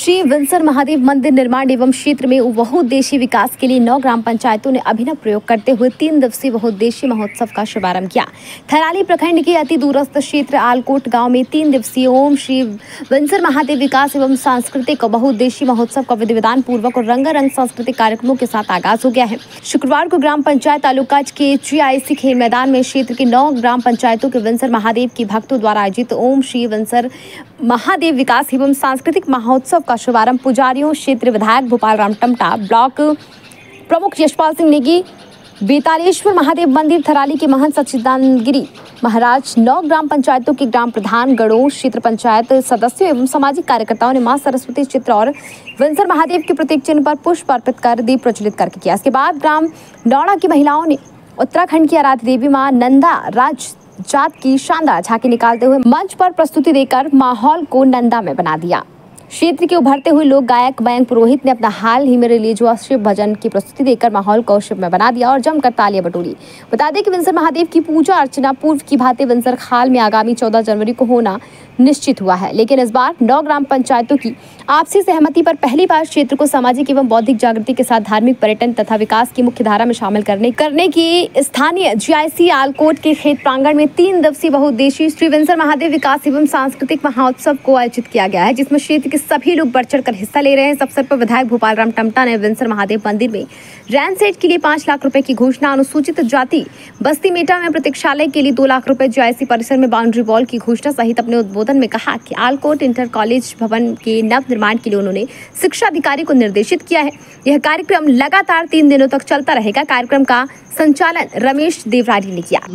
श्री विंसर महादेव मंदिर निर्माण एवं क्षेत्र में बहुउद्देशीय विकास के लिए 9 ग्राम पंचायतों ने अभिनव प्रयोग करते हुए 3 दिवसीय बहुउद्देशीय महोत्सव का शुभारंभ किया। थराली प्रखंड के अति दूरस्थ क्षेत्र आलकोट गांव में 3 दिवसीय ओम श्री विंसर महादेव विकास एवं सांस्कृतिक बहुउद्देशीय महोत्सव का विधि विधान पूर्वक और रंगारंग सांस्कृतिक कार्यक्रमों के साथ आगाज हो गया है। शुक्रवार को ग्राम पंचायत तालुकाज के GIC खेल मैदान में क्षेत्र के 9 ग्राम पंचायतों के विंसर महादेव की भक्तों द्वारा आयोजित ओम श्री विंसर महादेव विकास एवं सांस्कृतिक महोत्सव का शुभारंभ पुजारियों, क्षेत्र विधायक भोपाल राम टमटा, ब्लॉक प्रमुख यशपाल सिंह नेगी, बेतालेश्वर महादेव मंदिर थराली के महंत सच्चिदानंद गिरी महाराज, 9 ग्राम पंचायतों के ग्राम प्रधान गणों, क्षेत्र पंचायत सदस्यों एवं सामाजिक कार्यकर्ताओं ने मां सरस्वती चित्र और विंसर महादेव के प्रतीक चिन्ह पर पुष्प अर्पित कर दीप प्रज्वलित करके किया। इसके बाद ग्राम नौड़ा की महिलाओं ने उत्तराखंड की आराध्य देवी मां नंदा राज जात की शानदार झांकी निकालते हुए मंच पर प्रस्तुति देकर माहौल को नंदा में बना दिया। क्षेत्र के उभरते हुए लोक गायक मयंक पुरोहित ने अपना हाल ही में रिलीज हुआ शिव भजन की प्रस्तुति देकर माहौल को शिव में बना दिया और जमकर तालियां बटोरी। बता दें कि विंसर महादेव की पूजा अर्चना पूर्व की भांति विंसर खाल में आगामी 14 जनवरी को होना निश्चित हुआ है, लेकिन इस बार 9 ग्राम पंचायतों की आपसी सहमति पर पहली बार क्षेत्र को सामाजिक एवं बौद्धिक जागृति के साथ धार्मिक, पर्यटन तथा विकास की मुख्य धारा में शामिल करने की स्थानीय GIC आलकोट के खेत प्रांगण में 3 दिवसीय बहुउद्देशीय श्री विंसर महादेव विकास एवं सांस्कृतिक महोत्सव को आयोजित किया गया है, जिसमें क्षेत्र के सभी लोग बढ़ चढ़कर हिस्सा ले रहे हैं। इस अवसर पर विधायक भोपाल राम टमटा ने विंसर महादेव मंदिर में रैन सेट के लिए 5 लाख रुपए की घोषणा, अनुसूचित जाति बस्ती मेटा में प्रतीक्षालय के लिए 2 लाख रुपए, GIC परिसर में बाउंड्री वॉल की घोषणा सहित अपने उद्बोधन में कहा कि आलकोट इंटर कॉलेज भवन के नव निर्माण के लिए उन्होंने शिक्षा अधिकारी को निर्देशित किया है। यह कार्यक्रम लगातार 3 दिनों तक चलता रहेगा। कार्यक्रम का संचालन रमेश देवरारी ने किया।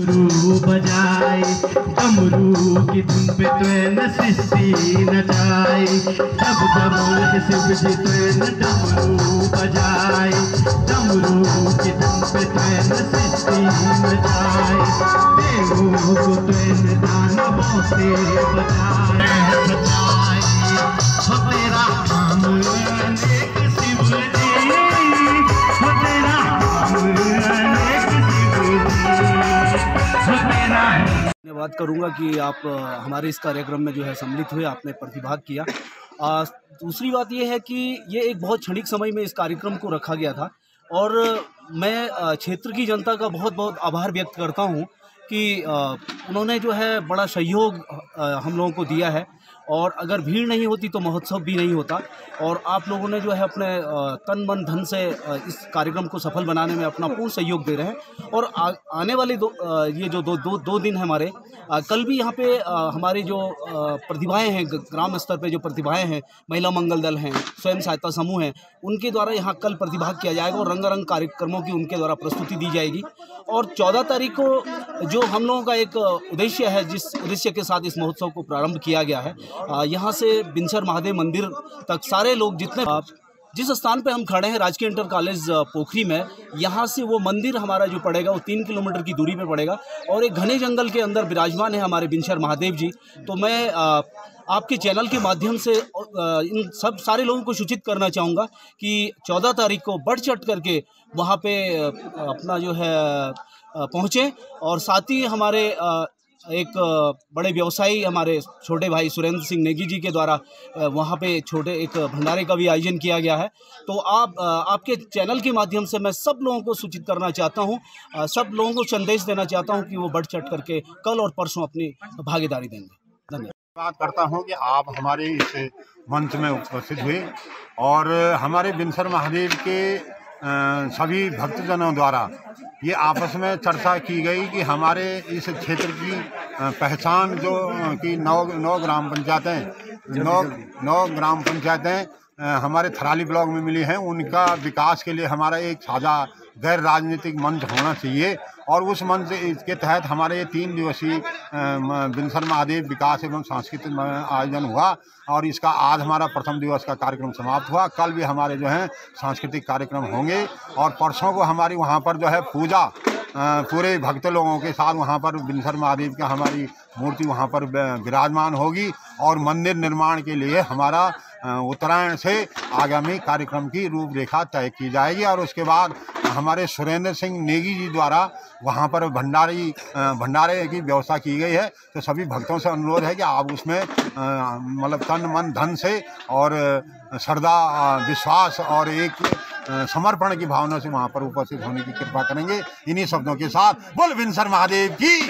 धन्यवाद करूंगा कि आप हमारे इस कार्यक्रम में जो है सम्मिलित हुए, आपने प्रतिभाग किया। दूसरी बात यह है कि ये एक बहुत क्षणिक समय में इस कार्यक्रम को रखा गया था और मैं क्षेत्र की जनता का बहुत बहुत आभार व्यक्त करता हूं कि उन्होंने जो है बड़ा सहयोग हम लोगों को दिया है और अगर भीड़ नहीं होती तो महोत्सव भी नहीं होता और आप लोगों ने जो है अपने तन मन धन से इस कार्यक्रम को सफल बनाने में अपना पूर्ण सहयोग दे रहे हैं और आने वाले ये जो दो दिन हमारे कल भी यहाँ पे हमारी जो प्रतिभाएं हैं, ग्राम स्तर पे जो प्रतिभाएं हैं, महिला मंगल दल हैं, स्वयं सहायता समूह हैं, उनके द्वारा यहाँ कल प्रतिभाग किया जाएगा और रंगारंग कार्यक्रमों की उनके द्वारा प्रस्तुति दी जाएगी। और 14 तारीख को जो हम लोगों का एक उद्देश्य है, जिस उद्देश्य के साथ इस महोत्सव को प्रारंभ किया गया है, यहाँ से विंसर महादेव मंदिर तक सारे लोग जितने जिस स्थान पे हम खड़े हैं राजकीय इंटर कॉलेज पोखरी में, यहाँ से वो मंदिर हमारा जो पड़ेगा वो 3 किलोमीटर की दूरी पे पड़ेगा और एक घने जंगल के अंदर विराजमान है हमारे विंसर महादेव जी। तो मैं आपके चैनल के माध्यम से इन सब सारे लोगों को सूचित करना चाहूँगा कि 14 तारीख को बढ़ चढ़ करके वहाँ पे अपना जो है पहुँचें और साथ ही हमारे एक बड़े व्यवसायी हमारे छोटे भाई सुरेंद्र सिंह नेगी जी के द्वारा वहाँ पे छोटे एक भंडारे का भी आयोजन किया गया है। तो आपके चैनल के माध्यम से मैं सब लोगों को सूचित करना चाहता हूँ, सब लोगों को संदेश देना चाहता हूँ कि वो बढ़ चढ़ करके कल और परसों अपनी भागीदारी देंगे। धन्यवाद। बात करता हूँ कि आप हमारे इस मंच में उपस्थित हुए और हमारे विंसर महादेव के सभी भक्तजनों द्वारा ये आपस में चर्चा की गई कि हमारे इस क्षेत्र की पहचान जो कि 9 ग्राम पंचायतें 9 ग्राम पंचायतें हमारे थराली ब्लॉक में मिली हैं, उनका विकास के लिए हमारा एक साझा गैर राजनीतिक मंच होना चाहिए और उस मंच के तहत हमारे 3 दिवसीय विंसर महादेव विकास एवं सांस्कृतिक आयोजन हुआ और इसका आज हमारा प्रथम दिवस का कार्यक्रम समाप्त हुआ। कल भी हमारे जो है सांस्कृतिक कार्यक्रम होंगे और परसों को हमारी वहाँ पर जो है पूजा पूरे भक्त लोगों के साथ वहाँ पर विंसर महादेव का हमारी मूर्ति वहाँ पर विराजमान होगी और मंदिर निर्माण के लिए हमारा उत्तरायण से आगामी कार्यक्रम की रूपरेखा तय की जाएगी और उसके बाद हमारे सुरेंद्र सिंह नेगी जी द्वारा वहाँ पर भंडारे की व्यवस्था की गई है। तो सभी भक्तों से अनुरोध है कि आप उसमें मतलब तन मन धन से और श्रद्धा विश्वास और एक समर्पण की भावना से वहाँ पर उपस्थित होने की कृपा करेंगे। इन्हीं शब्दों के साथ बोल विंसर महादेव की।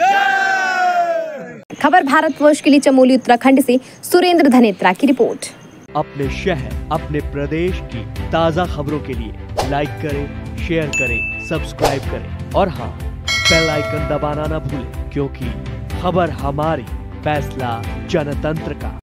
खबर भारतवर्ष के लिए चमोली उत्तराखंड से सुरेंद्र धनेत्रा की रिपोर्ट। अपने शहर अपने प्रदेश की ताज़ा खबरों के लिए लाइक करें, शेयर करें, सब्सक्राइब करें और हाँ, बेल आइकन दबाना ना भूलें, क्योंकि खबर हमारी, फैसला जनतंत्र का।